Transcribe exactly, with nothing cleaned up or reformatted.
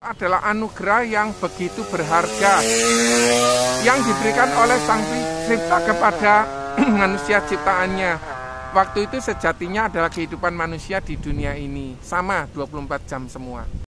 Adalah anugerah yang begitu berharga yang diberikan oleh Sang Pencipta kepada manusia ciptaannya. Waktu itu sejatinya adalah kehidupan manusia di dunia ini sama dua puluh empat jam semua.